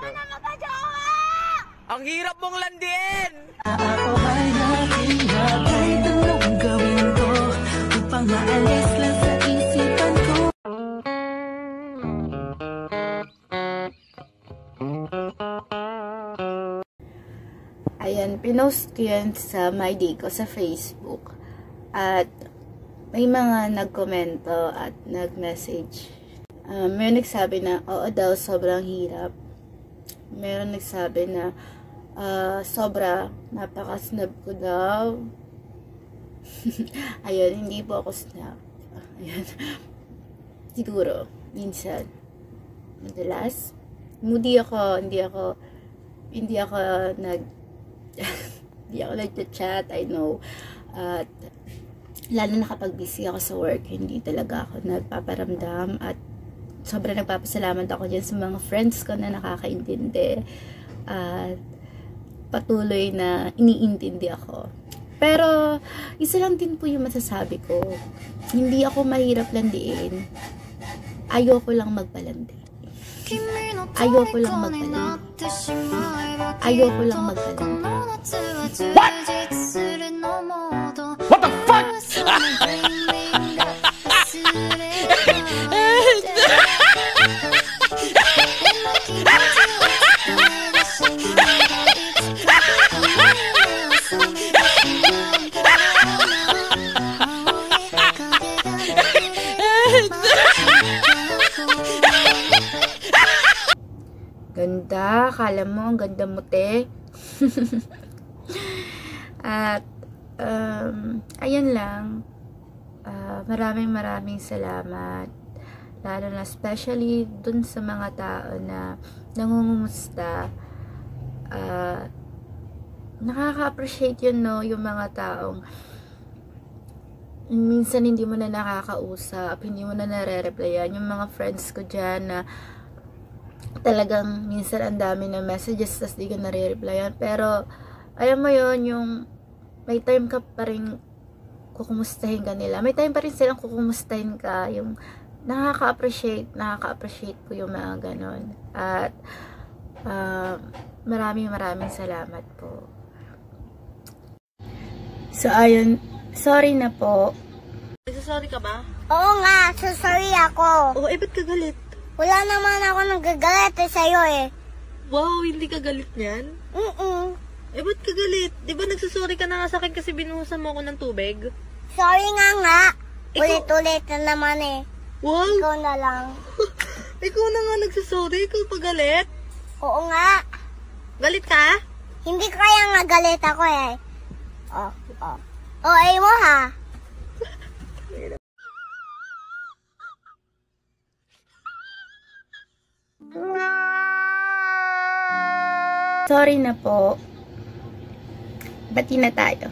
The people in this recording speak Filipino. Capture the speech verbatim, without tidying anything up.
na magka-jowa! Ang hirap mong landiin! Ako ay natin na kahit anong gawin ko upang maalis lang sa isipan ko. Ayan, pinost ko yan sa my day ko sa Facebook. At may mga nagkomento at nag-message. Uh, may nagsabi na, oo daw, sobrang hirap. Meron nagsabi na, uh, sobra, napaka-snap ko daw. Ayun, hindi po ako snap. Ayun. Siguro, minsan. Madalas. Moody ako, hindi ako, hindi ako nag, hindi ako nag-chat, I know. At, lalo na kapag busy ako sa work, hindi talaga ako nagpaparamdam. At, sobrang nagpapasalamat ako dyan sa mga friends ko na nakakaintindi. At, patuloy na iniintindi ako. Pero, isa lang din po yung masasabi ko. Hindi ako mahirap landiin. Ayoko lang magpalandi. Ayoko lang magpalandi. Ayoko lang magpalandi. What? What the fuck? Ganda, kala mo, ang ganda mo, te. At, um, ayun lang. Uh, maraming maraming salamat. Lalo na, especially dun sa mga tao na nangungumusta. Uh, nakaka-appreciate yun, no? Yung mga taong minsan hindi mo na nakakausap, hindi mo na nare-replyan. Yung mga friends ko dyan na talagang minsan ang dami na messages tas di ka nare-replyan, pero alam mo yon, yung may time ka pa rin kukumustahin ka nila, may time pa rin silang kukumustahin ka, yung nakaka-appreciate nakaka-appreciate ko yung mga ganon. At uh, maraming maraming salamat po. So ayun, sorry na po. Nagsasorry ka ba? Oo nga, so sorry ako. Oo, eh ba't ka galit? Wala naman ako nagagalit eh sa'yo eh. Wow, hindi ka galit niyan? Mm-mm. Eh, ba't ka galit? Di ba nagsasorry ka na nga sa akin kasi binuhusan mo ako ng tubig? Sorry nga nga. Ikaw- Ulit-ulit na naman eh. Wow! Ikaw na lang. Ikaw na nga nagsasorry, ikaw pa galit? Oo nga. Galit ka? Hindi kaya nga galit ako eh. Oh, oh. O, ay mo ha. Sorry na po. Bati na tayo.